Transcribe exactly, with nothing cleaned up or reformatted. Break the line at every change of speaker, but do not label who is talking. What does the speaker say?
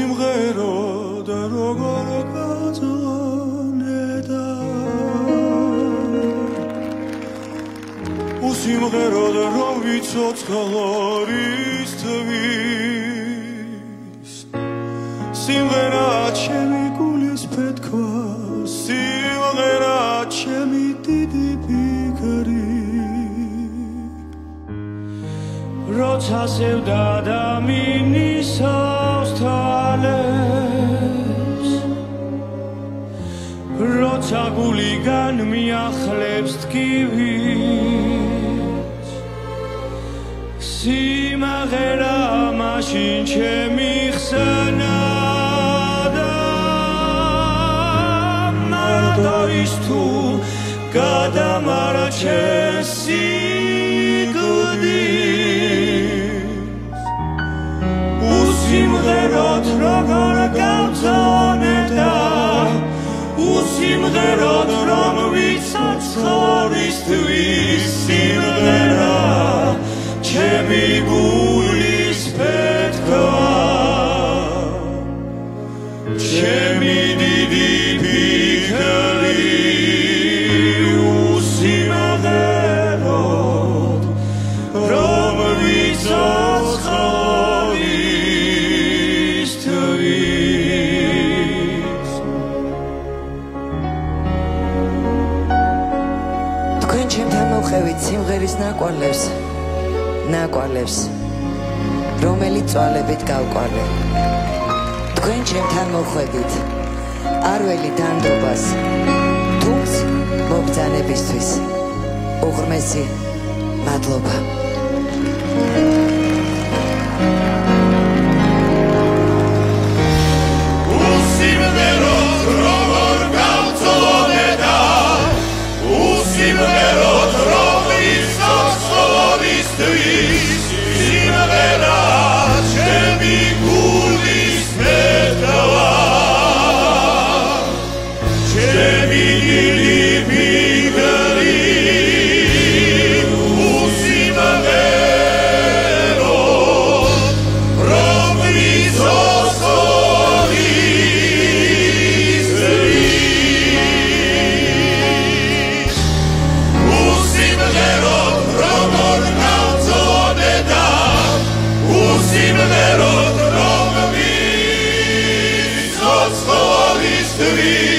უსიმღერო და როგორ გაძღონედა უსიმღერო და რომ ვიცოცხლ არის თვის სიმღერა ჩემი გულის ფეთქვა სიმღერა ჩემი დიდი ფიქრი როცა სევდა და მინისავს თვალებს როცა გულიგან მიახლებს ტკივილს სიმღერა მაშინ ჩემი ხსნა და მარტო ის თუ გადამარა ჩემს სიკვდილს უსიმღეროთ როგორ გავწონედა უსიმღეროთ რომ ვიცოცხლისთვის სიმღერა ჩემი გულის ფეთქვა ჩემი დიდი ფიქრი უსიმღეროთ რომ ვიცოცხლისთვის
თქვენ ჩემთან მოვხევით სიმღერის ნაკვალევს ნაკვალევს რომელიც წვალებით გავკვალე თქვენ ჩემთან მოხვედით არველი დანდობას თუმს მობრძანებისთვის უღრმესი მადლობა
უსიმღეროთ როგორ გავწონედა უსიმღეროთ რომ ვიცოცხლისთვის სიმღერა ჩემი გულის ფეთქვა ჩემი დიდი ფიქრი უსიმღეროთ რომ ვიცოცხლისთვის უსიმღეროთ როგორ გავწონედა უსიმღეროთ რომ ვიცოცხლისთვის